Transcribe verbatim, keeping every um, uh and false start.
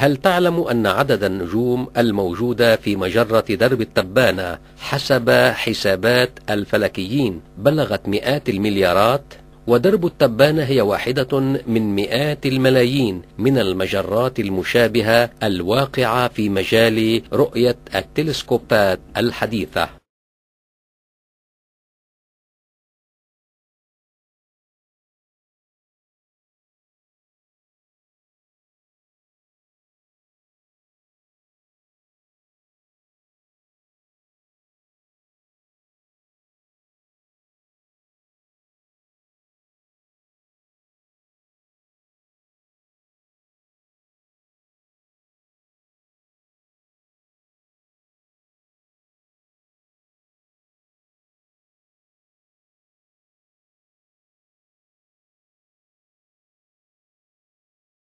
هل تعلم أن عدد النجوم الموجودة في مجرة درب التبانة حسب حسابات الفلكيين بلغت مئات المليارات؟ ودرب التبانة هي واحدة من مئات الملايين من المجرات المشابهة الواقعة في مجال رؤية التلسكوبات الحديثة.